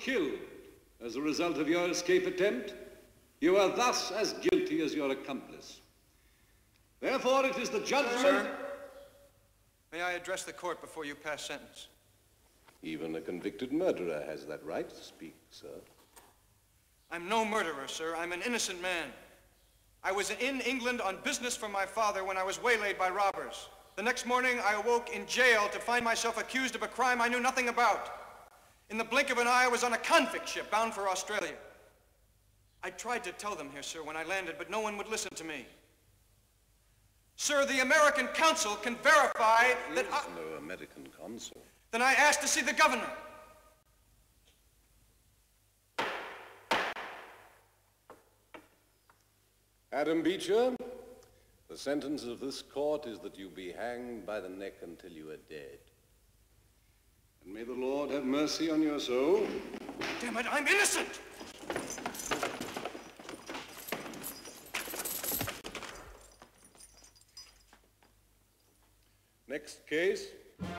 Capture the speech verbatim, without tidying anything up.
killed as a result of your escape attempt, you are thus as guilty as your accomplice. Therefore, it is the judgment... Sir, may I address the court before you pass sentence? Even a convicted murderer has that right to speak, sir. I'm no murderer, sir. I'm an innocent man. I was in England on business for my father when I was waylaid by robbers. The next morning, I awoke in jail to find myself accused of a crime I knew nothing about. In the blink of an eye, I was on a convict ship bound for Australia. I tried to tell them here, sir, when I landed, but no one would listen to me. Sir, the American consul can verify that I... There is no American consul. Then I asked to see the governor. Adam Beecher, the sentence of this court is that you be hanged by the neck until you are dead. And may the Lord have mercy on your soul. Damn it, I'm innocent! Next case.